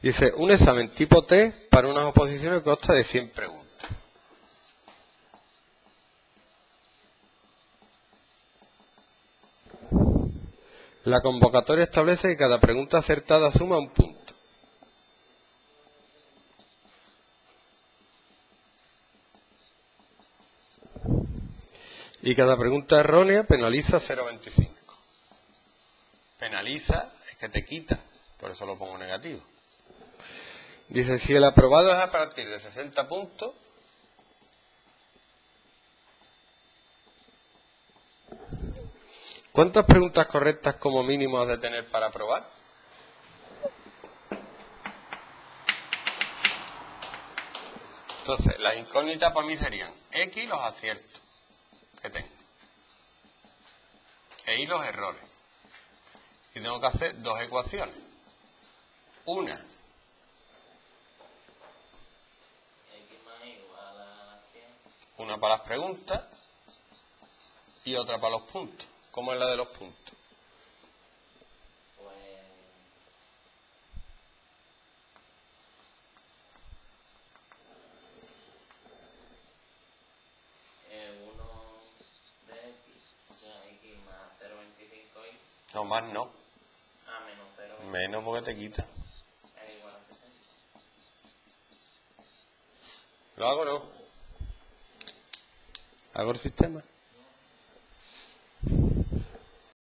Dice, un examen tipo T para unas oposiciones que consta de 100 preguntas. La convocatoria establece que cada pregunta acertada suma un punto. Y cada pregunta errónea penaliza 0,25. Penaliza es que te quita, por eso lo pongo negativo. Dice, si el aprobado es a partir de 60 puntos, ¿cuántas preguntas correctas como mínimo has de tener para aprobar? Entonces, las incógnitas para mí serían X los aciertos que tengo, e Y los errores. Y tengo que hacer dos ecuaciones. Una. Una para las preguntas y otra para los puntos. ¿Cómo es la de los puntos? Pues uno de X, o sea, X más 0,25Y. No, más no. Menos 0. Menos porque te quita. Es igual a 60. ¿Lo hago o no? ¿Hago el sistema?